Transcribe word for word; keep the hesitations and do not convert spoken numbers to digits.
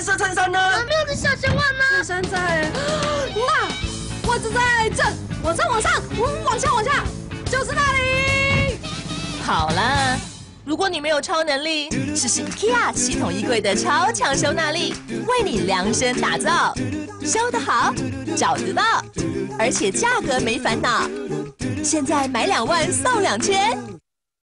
色衬衫呢？ 没有的小熊碗呢？ 衬衫在……那袜子在这，往上往上，往下往下，就是那里。 好啦，如果你没有超能力，试试 IKEA 系统衣柜的超强收纳力，为你量身打造，收得好，找得到，而且价格没烦恼。现在买两万送两千。